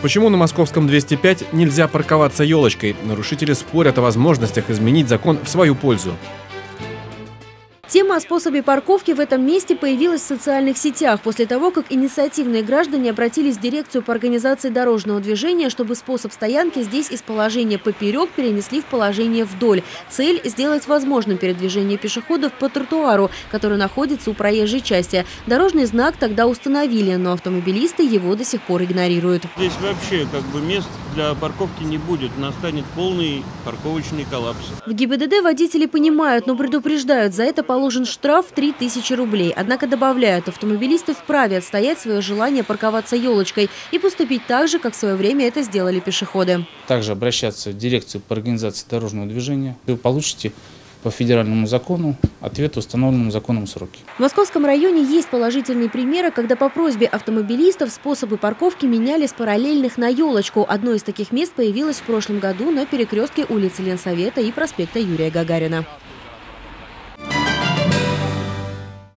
Почему на Московском 205 нельзя парковаться елочкой? Нарушители спорят о возможностях изменить закон в свою пользу. Тема о способе парковки в этом месте появилась в социальных сетях после того, как инициативные граждане обратились в дирекцию по организации дорожного движения, чтобы способ стоянки здесь из положения поперек перенесли в положение вдоль. Цель – сделать возможным передвижение пешеходов по тротуару, который находится у проезжей части. Дорожный знак тогда установили, но автомобилисты его до сих пор игнорируют. Здесь вообще мест для парковки не будет, настанет полный парковочный коллапс. В ГИБДД водители понимают, но предупреждают, за это положен штраф в 3000 рублей. Однако добавляют, автомобилисты вправе отстоять свое желание парковаться елочкой и поступить так же, как в свое время это сделали пешеходы. Также обращаться в дирекцию по организации дорожного движения. Вы получите по федеральному закону ответ в установленном законом сроке. В Московском районе есть положительные примеры, когда по просьбе автомобилистов способы парковки меняли с параллельных на елочку. Одно из таких мест появилось в прошлом году на перекрестке улицы Ленсовета и проспекта Юрия Гагарина.